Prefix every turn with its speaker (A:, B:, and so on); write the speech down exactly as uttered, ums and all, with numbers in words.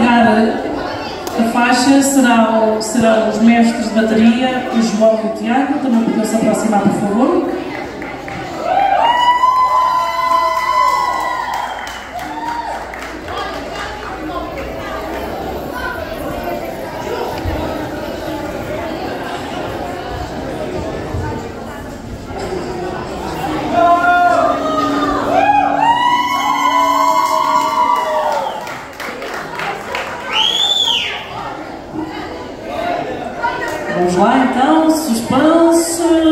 A: tocar a faixa serão, serão os mestres de bateria, o João e o Tiago. Também podiam se aproximar, por favor. Vamos lá então, suspense.